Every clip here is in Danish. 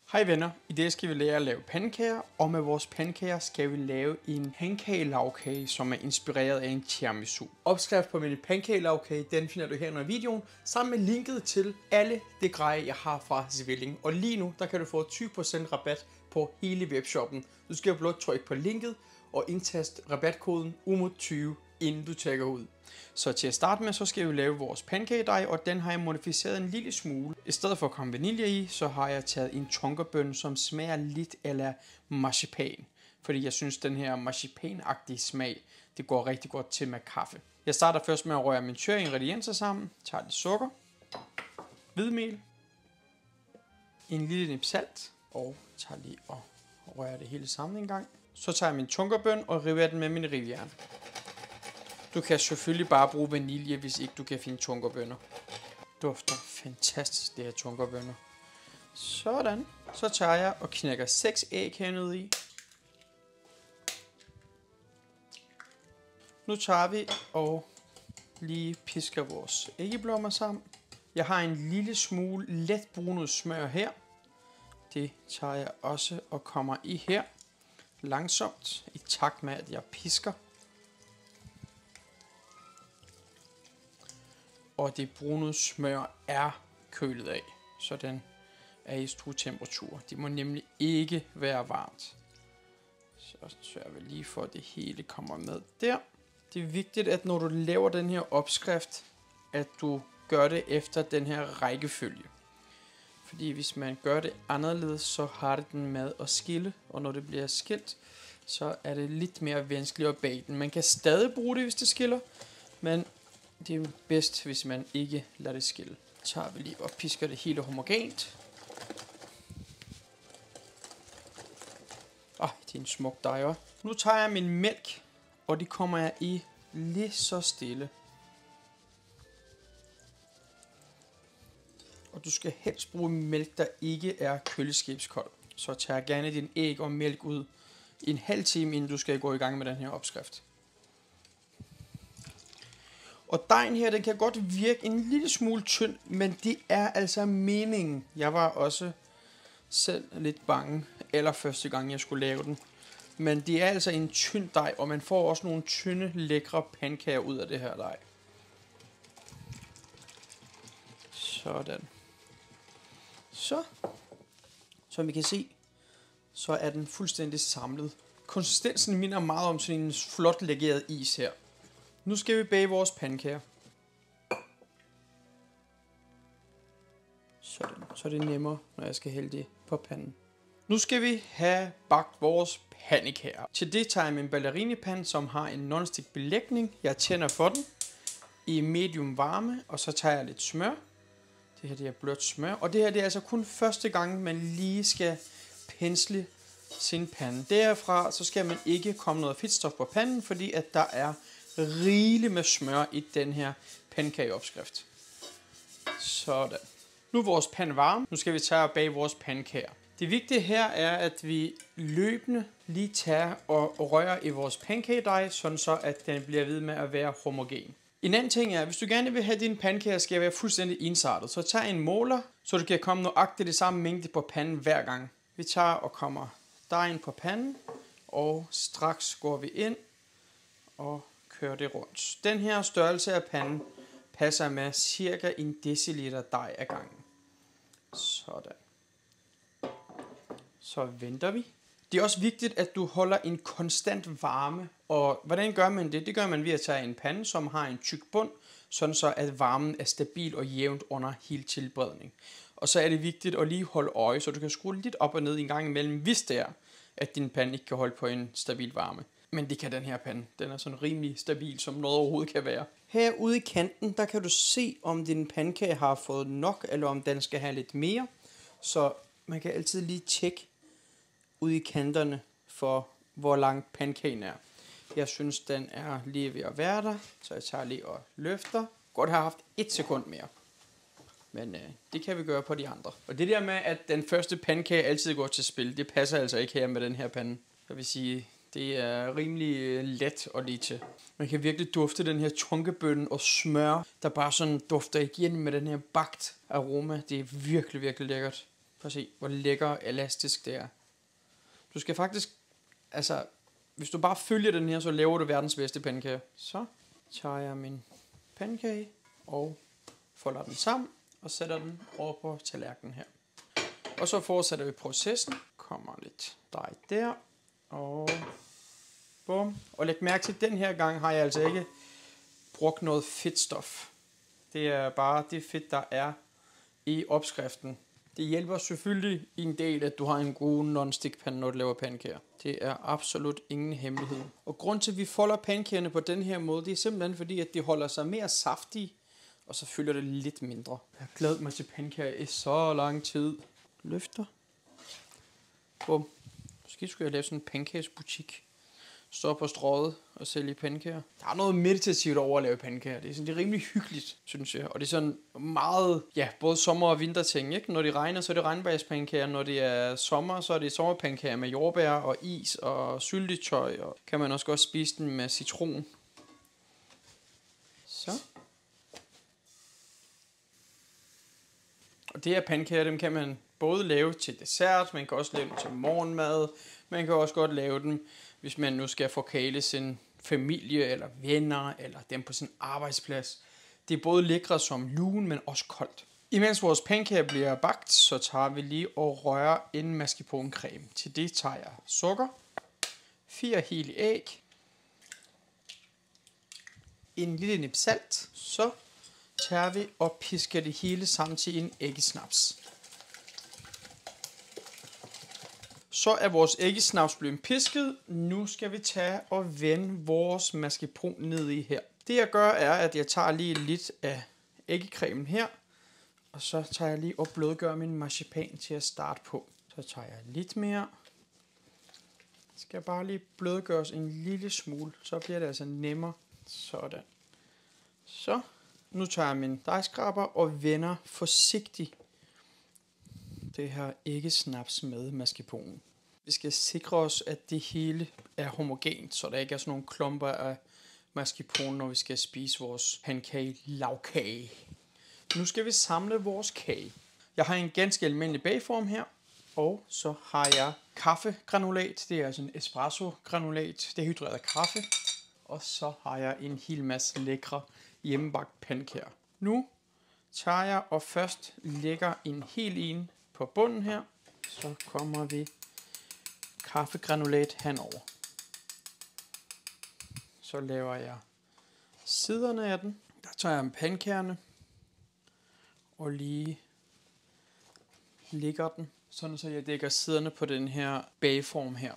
Hej venner, i dag skal vi lære at lave pandekager, og med vores pandekager skal vi lave en pandekagelagkage, som er inspireret af en tiramisu. Opskrift på min pandekagelagkage, den finder du her under videoen, sammen med linket til alle det greje, jeg har fra Svilling. Og lige nu, der kan du få 20% rabat på hele webshoppen. Du skal blot trykke på linket og indtaste rabatkoden UMO20, inden du tjekker ud. Så til at starte med, så skal vi lave vores pandekagedej, og den har jeg modificeret en lille smule. I stedet for at komme vanilje i, så har jeg taget en tonkerbønne, som smager lidt eller marcipan. Fordi jeg synes, den her marcipanagtige smag, det går rigtig godt til med kaffe. Jeg starter først med at røre mine tørre ingredienser sammen. Tager lidt sukker, hvidmel, en lille nip salt, og tager lige og rører det hele sammen en gang. Så tager jeg min tonkerbønne og river den med min rivjern. Du kan selvfølgelig bare bruge vanilje, hvis ikke du kan finde tunkerbønner. Dufter fantastisk, det her tunkerbønner. Sådan. Så tager jeg og knækker 6 æg hernede i. Nu tager vi og lige pisker vores æggeblommer sammen. Jeg har en lille smule let brunet smør her. Det tager jeg også og kommer i her. Langsomt, i takt med at jeg pisker. Og det brune smør er kølet af, så den er i stuetemperatur. Det må nemlig ikke være varmt. Så sørger vi lige for, at det hele kommer med der. Det er vigtigt, at når du laver den her opskrift, at du gør det efter den her rækkefølge. Fordi hvis man gør det anderledes, så har det den med at skille, og når det bliver skilt, så er det lidt mere vanskeligt at bage den. Man kan stadig bruge det, hvis det skiller, men det er bedst, hvis man ikke lader det skille. Så tager vi lige og pisker det hele homogent. Det er en smuk dej også. Nu tager jeg min mælk, og det kommer jeg i lige så stille. Og du skal helst bruge mælk, der ikke er køleskabskold. Så tager gerne din æg og mælk ud i en halv time, inden du skal gå i gang med den her opskrift. Og dejen her, den kan godt virke en lille smule tynd, men det er altså meningen. Jeg var også selv lidt bange, eller første gang jeg skulle lave den. Men det er altså en tynd dej, og man får også nogle tynde, lækre pandekager ud af det her dej. Sådan. Så, som vi kan se, så er den fuldstændig samlet. Konsistensen minder meget om sådan en flot legeret is her. Nu skal vi bage vores pandekager. Sådan, så er det nemmere, når jeg skal hælde det på panden. Nu skal vi have bagt vores pandekager. Til det tager jeg min ballerinipande, som har en nonstick belægning. Jeg tænder for den i medium varme, og så tager jeg lidt smør. Det her det er blødt smør, og det her det er altså kun første gang, man lige skal pensle sin pande. Derfra så skal man ikke komme noget fedtstof på panden, fordi at der er rigeligt med smør i den her pandekageopskrift. Sådan. Nu er vores pande varm. Nu skal vi tage og bage vores pandekager. Det vigtige her er, at vi løbende lige tager og rører i vores pandekagedej, sådan så at den bliver ved med at være homogen. En anden ting er, hvis du gerne vil have dine pandekager skal være fuldstændig ensartet, så tag en måler, så du kan komme nøjagtigt det samme mængde på panden hver gang. Vi tager og kommer dejen på panden, og straks går vi ind og kører det rundt. Den her størrelse af panden passer med cirka 1 deciliter dej ad gangen. Sådan. Så venter vi. Det er også vigtigt, at du holder en konstant varme. Og hvordan gør man det? Det gør man ved at tage en pande, som har en tyk bund, sådan så at varmen er stabil og jævnt under hele tilberedning. Og så er det vigtigt at lige holde øje, så du kan skrue lidt op og ned en gang imellem, hvis det er, at din pande ikke kan holde på en stabil varme. Men det kan den her pande. Den er sådan rimelig stabil, som noget overhovedet kan være. Herude i kanten, der kan du se, om din pandekage har fået nok, eller om den skal have lidt mere. Så man kan altid lige tjekke ude i kanterne for, hvor lang pandekagen er. Jeg synes, den er lige ved at være der, så jeg tager lige og løfter. Godt have haft 1 sekund mere. Men det kan vi gøre på de andre. Og det der med, at den første pandekage altid går til spil, det passer altså ikke her med den her pande. Jeg vil sige, det er rimelig let at lide til. Man kan virkelig dufte den her tunkebønne og smør, der bare sådan dufter igen med den her bagt aroma. Det er virkelig, virkelig lækkert. Prøv at se, hvor lækker elastisk det er. Du skal faktisk, altså, hvis du bare følger den her, så laver du verdens bedste pandekage. Så tager jeg min pandekage og folder den sammen og sætter den over på tallerkenen her. Og så fortsætter vi processen. Kommer lidt dej der. Og bum. Og læg mærke til, at den her gang har jeg altså ikke brugt noget fedtstof. Det er bare det fedt, der er i opskriften. Det hjælper selvfølgelig i en del, at du har en god non-stick pande, når du laver pandekager. Det er absolut ingen hemmelighed. Og grund til, at vi folder pandekagerne på den her måde, det er simpelthen fordi, at de holder sig mere saftige, og så fylder det lidt mindre. Jeg har glædet mig til pandekager i så lang tid. Løfter. Bum. Måske skulle jeg lave sådan en pankagesbutik. Stå på strøget og sælge pandekager. Der er noget meditativt over at lave pandekager. Det er rimelig hyggeligt, synes jeg. Og det er sådan meget, ja, både sommer- og vinterting, ikke? Når det regner, så er det regnbærspandekager. Når det er sommer, så er det sommerpandekager med jordbær og is og syltetøj. Og kan man også godt spise den med citron. Så. Og det her pandekager, dem kan man både lave til dessert, man kan også lave dem til morgenmad, man kan også godt lave dem, hvis man nu skal forkæle sin familie eller venner eller dem på sin arbejdsplads. Det er både lækre som lugen, men også koldt. Imens vores pandekager bliver bagt, så tager vi lige og rører en mascarpone-creme. Til det tager jeg sukker, 4 hele æg, en lille nip salt, så tager vi og pisker det hele sammen til en æggesnaps. Så er vores æggesnaps blevet pisket. Nu skal vi tage og vende vores mascarpone ned i her. Det jeg gør er, at jeg tager lige lidt af æggecremen her. Og så tager jeg lige og blødgør min marcipan til at starte på. Så tager jeg lidt mere. Skal bare lige blødgøres en lille smule. Så bliver det altså nemmere. Sådan. Så. Nu tager jeg min dejskraber og vender forsigtigt det her æggesnaps med mascarponen. Vi skal sikre os, at det hele er homogent, så der ikke er sådan nogle klumper af mascarpone, når vi skal spise vores pandekage-lagkage. Nu skal vi samle vores kage. Jeg har en ganske almindelig bagform her, og så har jeg kaffegranulat. Det er altså en espresso-granulat, dehydreret kaffe. Og så har jeg en hel masse lækre hjemmebagt pandekager. Nu tager jeg og først lægger en hel en på bunden her. Så kommer vi kaffegranulat henover. Så laver jeg siderne af den. Der tager jeg pandekagerne og lige lægger den, sådan så jeg dækker siderne på den her bageform her.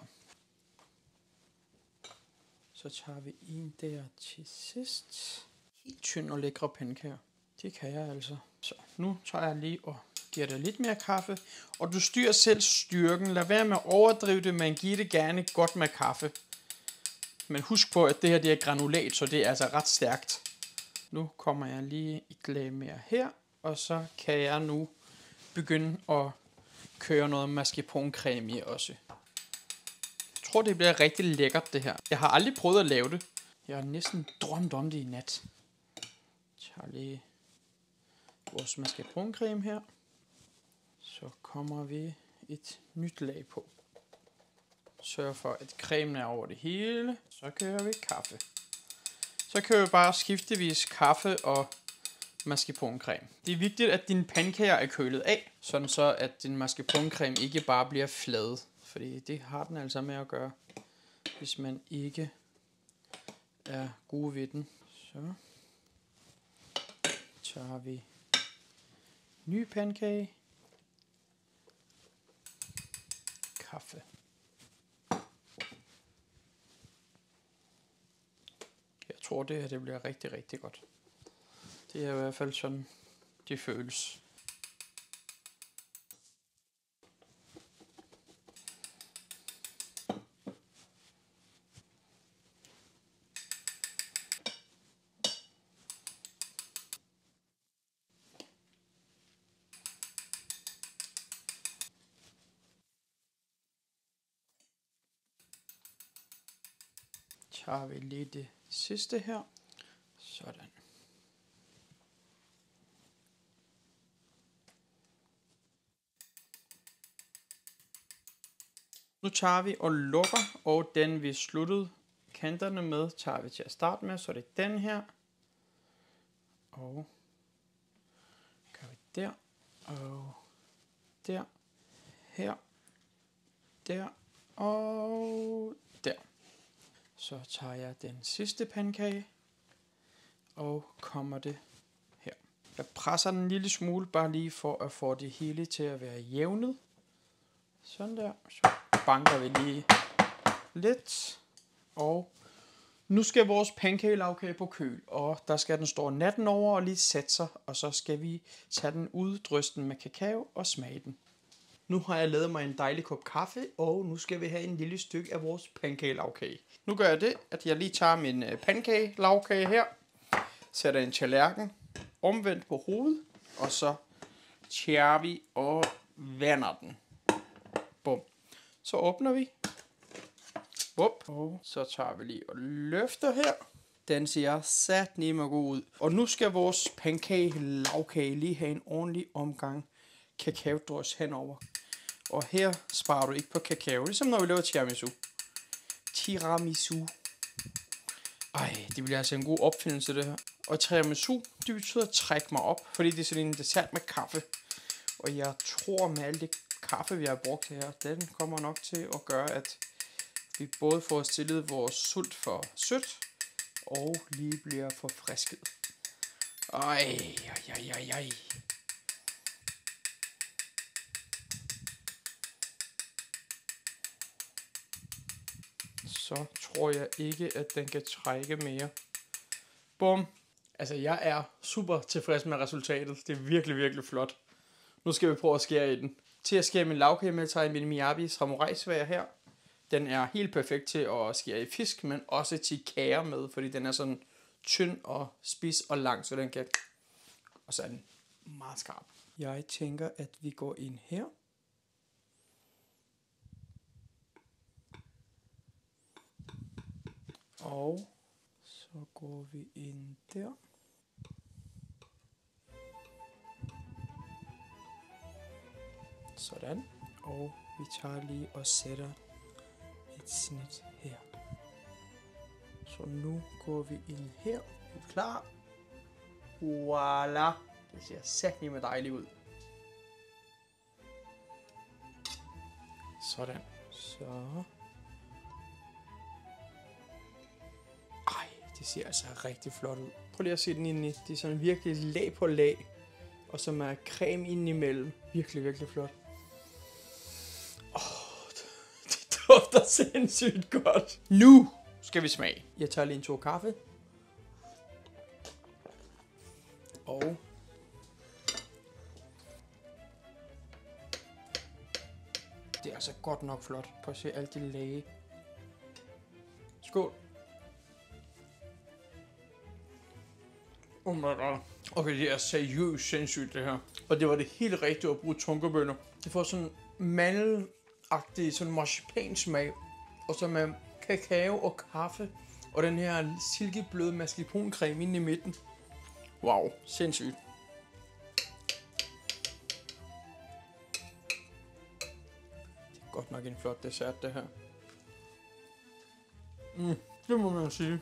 Så tager vi en der til sidst. Helt tynd og lækre pandekager. Det kan jeg altså. Så nu tager jeg lige og giver det lidt mere kaffe. Og du styrer selv styrken. Lad være med at overdrive det, men giv det gerne godt med kaffe. Men husk på, at det her det er granulat, så det er altså ret stærkt. Nu kommer jeg lige et lag mere her. Og så kan jeg nu begynde at køre noget mascarpone-creme i også. Jeg tror, det bliver rigtig lækkert det her. Jeg har aldrig prøvet at lave det. Jeg har næsten drømt om det i nat. Jeg tager lige vores mascarpone-creme her. Så kommer vi et nyt lag på. Sørg for, at cremen er over det hele. Så kører vi kaffe. Så kører vi bare skiftevis kaffe og mascarpone-creme. Det er vigtigt, at dine pandekager er kølet af, sådan så at din mascarpone-creme ikke bare bliver flad. Fordi det har den altså med at gøre, hvis man ikke er gode ved den. Så tager vi ny pandekage. Kaffe. Jeg tror det her det bliver rigtig, rigtig godt. Det er i hvert fald sådan, det føles. Tager vi lige det sidste her. Sådan. Nu tager vi og lukker, og den vi sluttede kanterne med, tager vi til at starte med, så det er den her. Og gør vi der, og der, her, der, og der. Så tager jeg den sidste pandekage, og kommer det her. Jeg presser den en lille smule, bare lige for at få det hele til at være jævnet. Sådan der. Så banker vi lige lidt. Og nu skal vores pankagelagkage på køl, og der skal den stå natten over og lige sætte sig, og så skal vi tage den ud, drysse den med kakao og smage den. Nu har jeg lavet mig en dejlig kop kaffe, og nu skal vi have en lille stykke af vores pankagelagkage. Nu gør jeg det, at jeg lige tager min pankagelagkage her, sætter en tallerken omvendt på hovedet, og så tjærer vi og vander den. Bum. Så åbner vi. Bup. Og så tager vi lige og løfter her. Den ser satneme god ud. Og nu skal vores pankagelagkage lige have en ordentlig omgang kakaodrys henover. Og her sparer du ikke på kakao, ligesom når vi laver tiramisu. Tiramisu. Ej, det bliver altså en god opfindelse det her. Og tiramisu, det betyder at trække mig op, fordi det er sådan en dessert med kaffe. Og jeg tror med alt det kaffe, vi har brugt her, den kommer nok til at gøre, at vi både får stillet vores sult for sødt, og lige bliver forfrisket. Ej. Så tror jeg ikke, at den kan trække mere. Bum. Altså, jeg er super tilfreds med resultatet. Det er virkelig, virkelig flot. Nu skal vi prøve at skære i den. Til at skære min lagkage med, tager jeg min Miyabi samurai-sværd her. Den er helt perfekt til at skære i fisk, men også til kager med, fordi den er sådan tynd og spids og lang, så den kan... Og så er den meget skarp. Jeg tænker, at vi går ind her. Og så går vi ind der. Sådan. Og vi tager lige og sætter et snit her. Så nu går vi ind her. Er du klar? Voila! Det ser satneme dejligt ud. Sådan. Så. Ej, det ser altså rigtig flot ud. Prøv lige at se den indeni. Det er sådan virkelig lag på lag. Og som er creme indimellem. Virkelig, virkelig flot. Det dufter sindssygt godt. Nu skal vi smage. Jeg tager lige en tår kaffe. Og det er altså godt nok flot. Prøv at se alt det lag. Skål. Oh my god. Okay, det er seriøst sindssygt det her. Og det var det helt rigtige at bruge tonkabønner. Det får sådan mandelagtig, sådan marcipansmag. Og så med kakao og kaffe. Og den her silkebløde mascarpone-creme inde i midten. Wow, sindssygt. Det er godt nok en flot dessert det her. Det må man sige.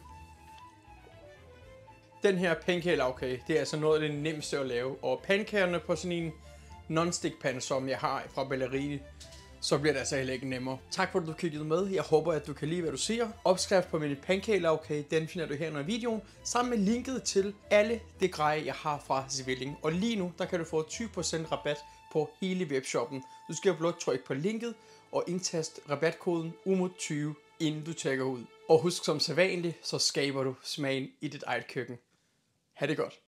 Den her pankagelagkage, det er altså noget af det nemmeste at lave. Og pandekagerne på sådan en non-stick pande, som jeg har fra Ballerine, så bliver det altså heller ikke nemmere. Tak for at du kiggede med. Jeg håber at du kan lide hvad du ser. Opskrift på min pankagelagkage, den finder du her under videoen, sammen med linket til alle det greje jeg har fra Svilling. Og lige nu, der kan du få 20% rabat på hele webshoppen. Du skal blot trykke på linket og indtast rabatkoden UMUT20, inden du tjekker ud. Og husk som sædvanligt, så skaber du smagen i dit eget køkken. Ha' det godt.